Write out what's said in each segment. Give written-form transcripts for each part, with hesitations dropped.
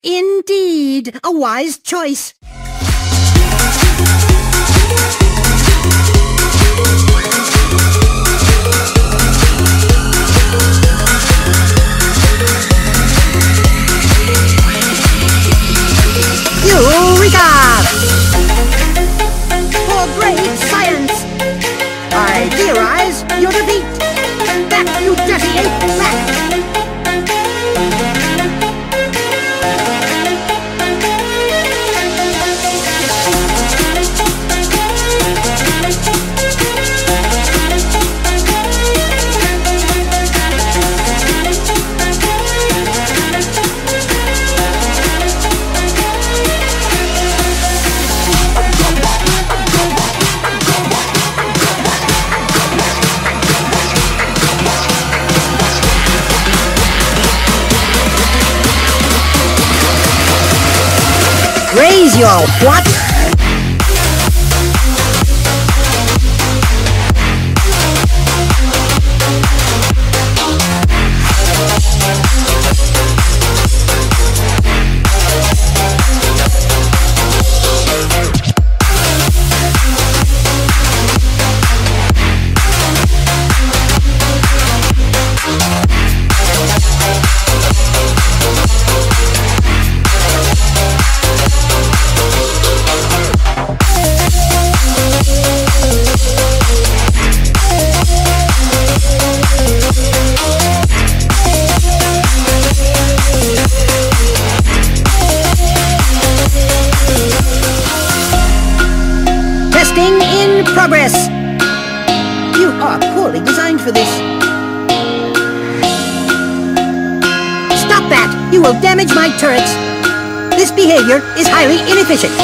Indeed, a wise choice. Eureka! For great science, I theorize your defeat. Back, you dirty ape, back! Raise your what? Testing in progress. You are poorly designed for this. Stop that! You will damage my turrets. This behavior is highly inefficient.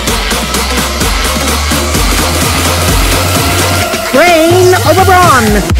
Brain over brawn!